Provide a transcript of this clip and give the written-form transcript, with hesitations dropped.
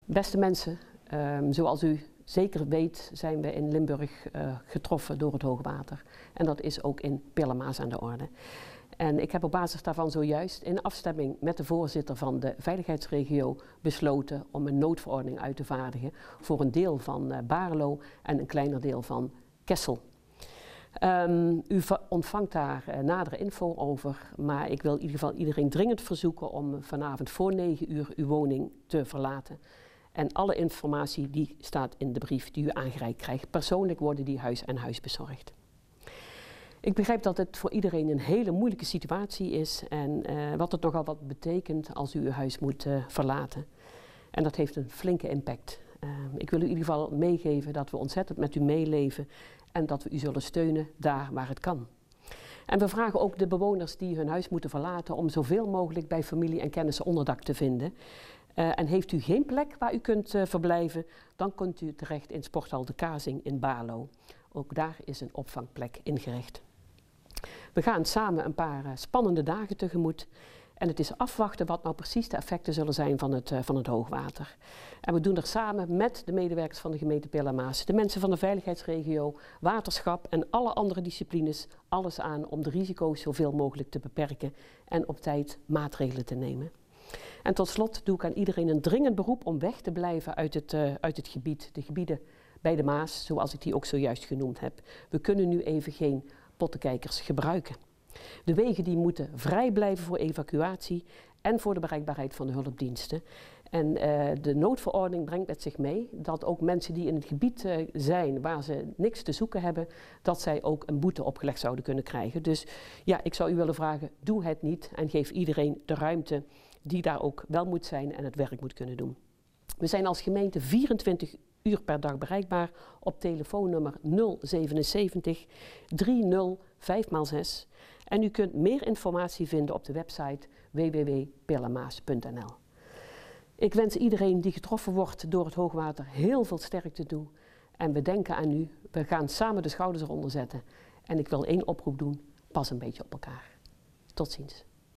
Beste mensen, zoals u zeker weet zijn we in Limburg getroffen door het hoogwater. En dat is ook in Pillermaas aan de orde. En ik heb op basis daarvan zojuist in afstemming met de voorzitter van de veiligheidsregio besloten om een noodverordening uit te vaardigen voor een deel van Baarlo en een kleiner deel van Kessel. U ontvangt daar nadere info over, maar ik wil in ieder geval iedereen dringend verzoeken om vanavond voor 9 uur uw woning te verlaten. En alle informatie die staat in de brief die u aangereikt krijgt. Persoonlijk worden die huis aan huis bezorgd. Ik begrijp dat het voor iedereen een hele moeilijke situatie is en wat het nogal wat betekent als u uw huis moet verlaten. En dat heeft een flinke impact. Ik wil u in ieder geval meegeven dat we ontzettend met u meeleven en dat we u zullen steunen daar waar het kan. En we vragen ook de bewoners die hun huis moeten verlaten om zoveel mogelijk bij familie en kennissen onderdak te vinden. En heeft u geen plek waar u kunt verblijven, dan kunt u terecht in Sporthal de Kazing in Baarlo. Ook daar is een opvangplek ingericht. We gaan samen een paar spannende dagen tegemoet. En het is afwachten wat nou precies de effecten zullen zijn van het hoogwater. En we doen er samen met de medewerkers van de gemeente Pillermaas, de mensen van de veiligheidsregio, waterschap en alle andere disciplines alles aan om de risico's zoveel mogelijk te beperken en op tijd maatregelen te nemen. En tot slot doe ik aan iedereen een dringend beroep om weg te blijven uit het gebied, de gebieden bij de Maas, zoals ik die ook zojuist genoemd heb. We kunnen nu even geen pottenkijkers gebruiken. De wegen die moeten vrij blijven voor evacuatie en voor de bereikbaarheid van de hulpdiensten. En de noodverordening brengt met zich mee dat ook mensen die in het gebied zijn waar ze niks te zoeken hebben, dat zij ook een boete opgelegd zouden kunnen krijgen. Dus ja, ik zou u willen vragen, doe het niet en geef iedereen de ruimte die daar ook wel moet zijn en het werk moet kunnen doen. We zijn als gemeente 24 uur per dag bereikbaar op telefoonnummer 077 30 5x6. En u kunt meer informatie vinden op de website www.pillermaas.nl. Ik wens iedereen die getroffen wordt door het hoogwater heel veel sterkte toe. En we denken aan u. We gaan samen de schouders eronder zetten. En ik wil één oproep doen. Pas een beetje op elkaar. Tot ziens.